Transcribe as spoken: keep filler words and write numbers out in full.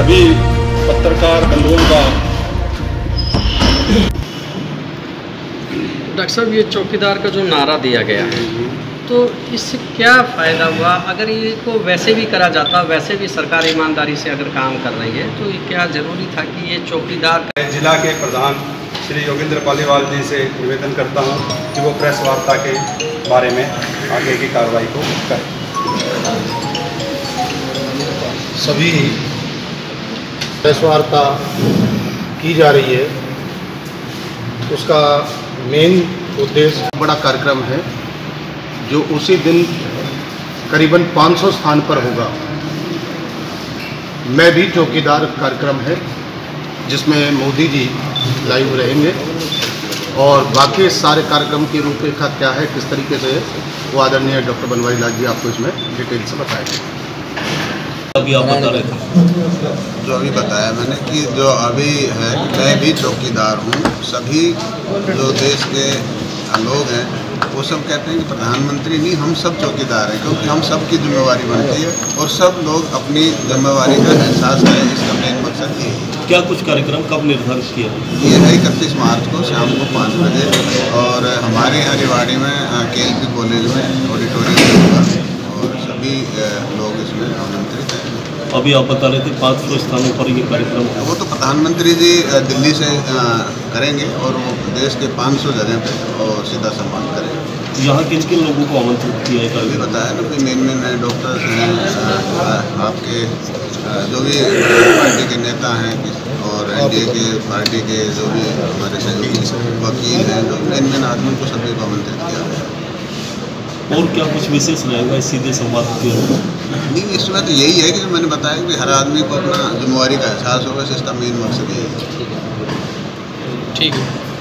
सभी पत्रकार बंधुओं का। डॉक्टर साहब, ये चौकीदार का जो नारा दिया गया है, तो इससे क्या फ़ायदा हुआ? अगर ये को वैसे भी करा जाता, वैसे भी सरकार ईमानदारी से अगर काम कर रही है, तो ये क्या ज़रूरी था कि ये चौकीदार? जिला के प्रधान श्री योगेंद्र पालीवाल जी से निवेदन करता हूं कि वो प्रेस वार्ता के बारे में आगे की कार्रवाई को करें। सभी प्रेस वार्ता की जा रही है, उसका मेन उद्देश्य बड़ा कार्यक्रम है जो उसी दिन करीबन पाँच सौ स्थान पर होगा। मैं भी चौकीदार कार्यक्रम है जिसमें मोदी जी लाइव रहेंगे और बाकी सारे कार्यक्रम की रूपरेखा क्या है, किस तरीके से, वो आदरणीय डॉक्टर बनवारी लाल जी आपको इसमें डिटेल से बताएंगे। अभी आप बता रहे थे जो अभी बताया मैंने कि जो अभी है, मैं भी चौकीदार हूँ। सभी जो देश के लोग हैं वो सब कहते हैं कि प्रधानमंत्री नहीं, हम सब चौकीदार हैं, क्योंकि हम सब की जिम्मेवारी बनती है और सब लोग अपनी जिम्मेवारी का एहसास करें। इसका मेन मकसद ये है। क्या कुछ कार्यक्रम कब निर्धारित किया? ये है इकतीस मार्च को शाम को पाँच बजे और हमारे यहाँ रेवाड़ी में के एल पी कॉलेज में ऑडिटोरियम होगा और सभी लोग इसमें आमंत्रित हैं। अभी आप बता रहे थे पाँच सौ स्थानों पर ये कार्यक्रम है। वो तो प्रधानमंत्री जी दिल्ली से करेंगे और वो देश के पाँच सौ जगह पे और सीधा सम्मान करेंगे। यहाँ किन किन लोगों को आमंत्रित किया है? अभी बताया ना कि मेन मेन हैं, डॉक्टर्स हैं, आपके जो भी पार्टी के नेता हैं और एन डी ए के पार्टी के जो भी हमारे सहयोगी वकील हैं, जो मेन मेन आदमी को सभी को आमंत्रित किया गया। और क्या कुछ विशेष रहेगा इस सीधे संवाद के? नहीं, इसमें तो यही है कि जो मैंने बताया कि हर आदमी को अपना जिम्मेवारी का एहसास होगा, इसका मेन मकसद यही है। ठीक है।